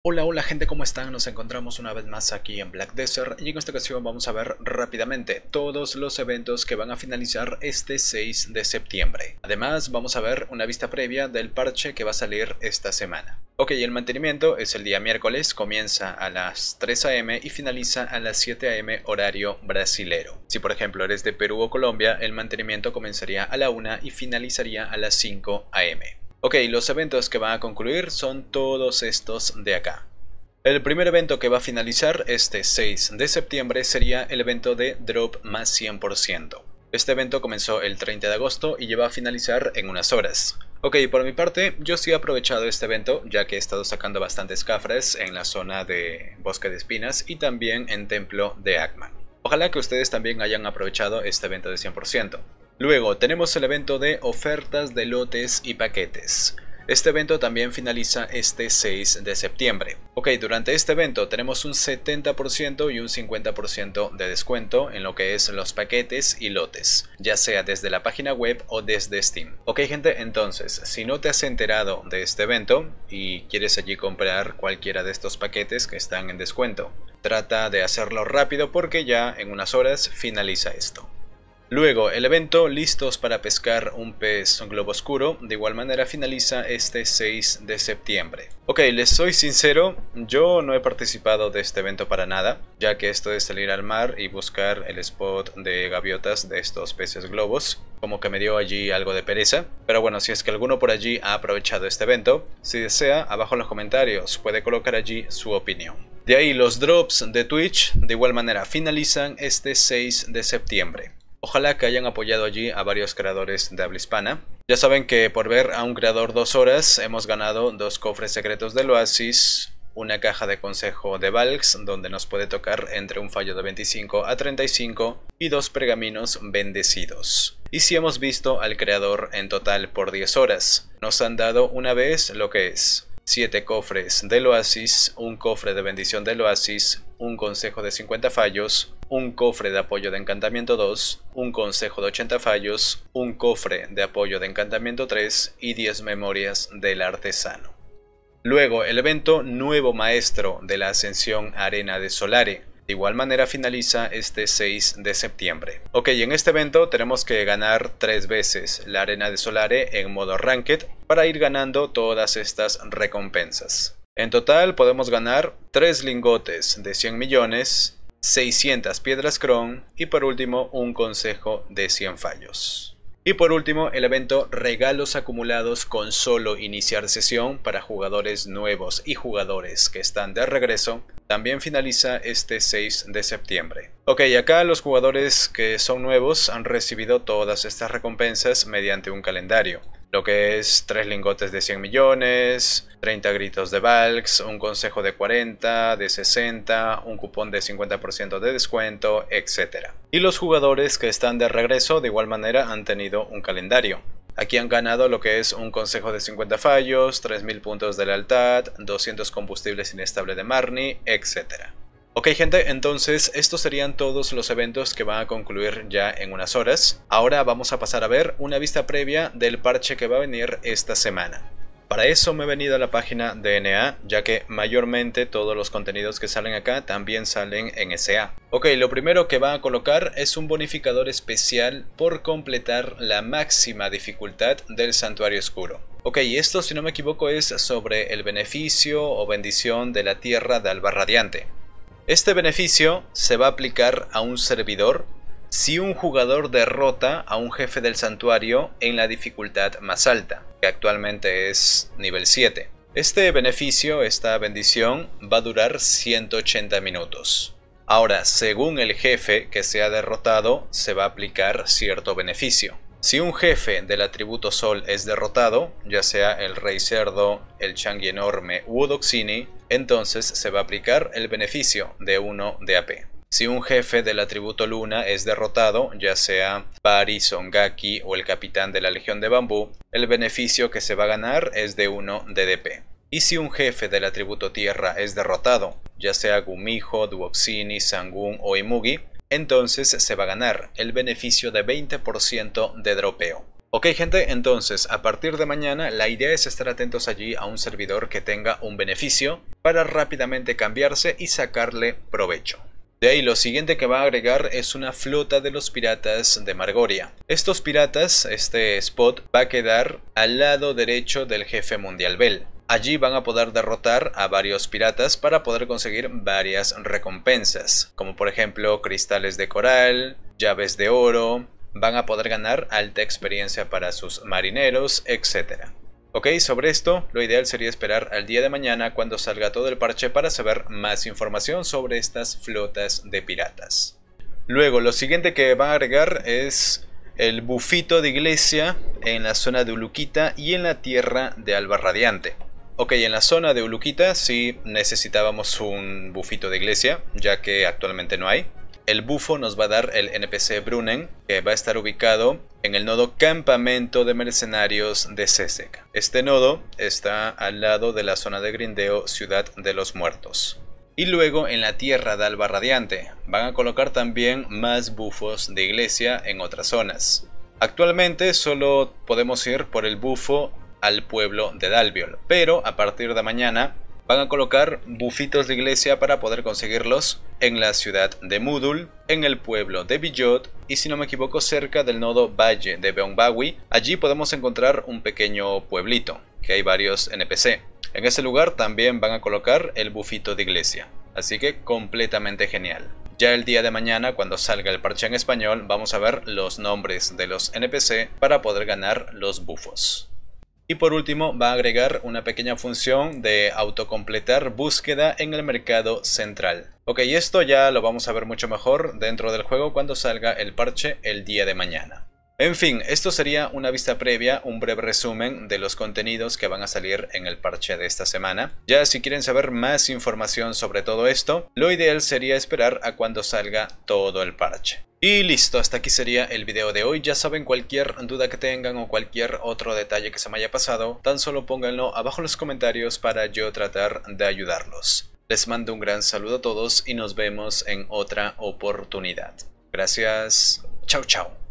Hola, hola gente, ¿cómo están? Nos encontramos una vez más aquí en Black Desert y en esta ocasión vamos a ver rápidamente todos los eventos que van a finalizar este 6 de septiembre. Además vamos a ver una vista previa del parche que va a salir esta semana. Ok, el mantenimiento es el día miércoles, comienza a las 3 am y finaliza a las 7 am horario brasilero. Si por ejemplo eres de Perú o Colombia, el mantenimiento comenzaría a la 1 y finalizaría a las 5 am. Ok, los eventos que van a concluir son todos estos de acá. El primer evento que va a finalizar este 6 de septiembre sería el evento de Drop más 100%. Este evento comenzó el 30 de agosto y lleva a finalizar en unas horas. Ok, por mi parte, yo sí he aprovechado este evento ya que he estado sacando bastantes cafres en la zona de Bosque de Espinas y también en Templo de Ackman. Ojalá que ustedes también hayan aprovechado este evento de 100%. Luego tenemos el evento de ofertas de lotes y paquetes. Este evento también finaliza este 6 de septiembre. Ok, durante este evento tenemos un 70% y un 50% de descuento en lo que es los paquetes y lotes, ya sea desde la página web o desde Steam. Ok gente, entonces, si no te has enterado de este evento y quieres allí comprar cualquiera de estos paquetes que están en descuento, trata de hacerlo rápido porque ya en unas horas finaliza esto. Luego, el evento Listos para pescar un pez globo oscuro, de igual manera finaliza este 6 de septiembre. Ok, les soy sincero, yo no he participado de este evento para nada, ya que esto de salir al mar y buscar el spot de gaviotas de estos peces globos, como que me dio allí algo de pereza. Pero bueno, si es que alguno por allí ha aprovechado este evento, si desea, abajo en los comentarios puede colocar allí su opinión. De ahí los drops de Twitch, de igual manera finalizan este 6 de septiembre. Ojalá que hayan apoyado allí a varios creadores de habla hispana. Ya saben que por ver a un creador 2 horas hemos ganado 2 cofres secretos del Oasis, una caja de consejo de Valks donde nos puede tocar entre un fallo de 25 a 35 y 2 pergaminos bendecidos. Y si hemos visto al creador en total por 10 horas, nos han dado una vez lo que es 7 cofres del Oasis, un cofre de bendición del Oasis, un consejo de 50 fallos, un cofre de apoyo de encantamiento 2, un consejo de 80 fallos, un cofre de apoyo de encantamiento 3 y 10 memorias del artesano. Luego el evento Nuevo Maestro de la Ascensión Arena de Solare. De igual manera finaliza este 6 de septiembre. Ok, en este evento tenemos que ganar 3 veces la Arena de Solare en modo Ranked para ir ganando todas estas recompensas. En total podemos ganar 3 lingotes de 100 millones, 600 piedras Cron y por último un consejo de 100 fallos. Y por último el evento Regalos acumulados con solo iniciar sesión para jugadores nuevos y jugadores que están de regreso. También finaliza este 6 de septiembre. Ok, acá los jugadores que son nuevos han recibido todas estas recompensas mediante un calendario. Lo que es 3 lingotes de 100 millones, 30 gritos de Valks, un consejo de 40, de 60, un cupón de 50% de descuento, etc. Y los jugadores que están de regreso de igual manera han tenido un calendario. Aquí han ganado lo que es un consejo de 50 fallos, 3000 puntos de lealtad, 200 combustibles inestable de Marnie, etc. Ok gente, entonces estos serían todos los eventos que van a concluir ya en unas horas. Ahora vamos a pasar a ver una vista previa del parche que va a venir esta semana. Para eso me he venido a la página de NA, ya que mayormente todos los contenidos que salen acá también salen en SA. Ok, lo primero que va a colocar es un bonificador especial por completar la máxima dificultad del Santuario Oscuro. Ok, esto si no me equivoco es sobre el beneficio o bendición de la tierra de Alba Radiante. Este beneficio se va a aplicar a un servidor si un jugador derrota a un jefe del santuario en la dificultad más alta, que actualmente es nivel 7. Este beneficio, esta bendición, va a durar 180 minutos. Ahora, según el jefe que se ha derrotado, se va a aplicar cierto beneficio. Si un jefe del atributo Sol es derrotado, ya sea el Rey Cerdo, el Changi Enorme u Odoxini, entonces se va a aplicar el beneficio de 1 de AP. Si un jefe del atributo Luna es derrotado, ya sea Pari, Songaki o el Capitán de la Legión de Bambú, el beneficio que se va a ganar es de 1 de DP. Y si un jefe del atributo Tierra es derrotado, ya sea Gumijo, Duoxini, Sangun o Imugi, entonces se va a ganar el beneficio de 20% de dropeo. Ok gente, entonces a partir de mañana la idea es estar atentos allí a un servidor que tenga un beneficio para rápidamente cambiarse y sacarle provecho. De ahí lo siguiente que va a agregar es una flota de los piratas de Margoria. Estos piratas, este spot va a quedar al lado derecho del jefe mundial Bell. Allí van a poder derrotar a varios piratas para poder conseguir varias recompensas, como por ejemplo cristales de coral, llaves de oro. Van a poder ganar alta experiencia para sus marineros, etc. Ok, sobre esto, lo ideal sería esperar al día de mañana cuando salga todo el parche para saber más información sobre estas flotas de piratas. Luego, lo siguiente que van a agregar es el bufito de iglesia en la zona de Uluquita y en la tierra de Alba Radiante. Ok, en la zona de Uluquita sí necesitábamos un bufito de iglesia, ya que actualmente no hay. El bufo nos va a dar el NPC Brunnen, que va a estar ubicado en el nodo Campamento de Mercenarios de Sesek. Este nodo está al lado de la zona de grindeo Ciudad de los Muertos. Y luego en la tierra de Alba Radiante van a colocar también más bufos de iglesia en otras zonas. Actualmente solo podemos ir por el bufo al pueblo de Dalbiol, pero a partir de mañana van a colocar bufitos de iglesia para poder conseguirlos en la ciudad de Mudul, en el pueblo de Billot y si no me equivoco cerca del nodo Valle de Beonbawi. Allí podemos encontrar un pequeño pueblito, que hay varios NPC. En ese lugar también van a colocar el bufito de iglesia, así que completamente genial. Ya el día de mañana, cuando salga el parche en español, vamos a ver los nombres de los NPC para poder ganar los bufos. Y por último va a agregar una pequeña función de autocompletar búsqueda en el mercado central. Ok, esto ya lo vamos a ver mucho mejor dentro del juego cuando salga el parche el día de mañana. En fin, esto sería una vista previa, un breve resumen de los contenidos que van a salir en el parche de esta semana. Ya si quieren saber más información sobre todo esto, lo ideal sería esperar a cuando salga todo el parche. Y listo, hasta aquí sería el video de hoy. Ya saben, cualquier duda que tengan o cualquier otro detalle que se me haya pasado, tan solo pónganlo abajo en los comentarios para yo tratar de ayudarlos. Les mando un gran saludo a todos y nos vemos en otra oportunidad. Gracias. Chao, chao.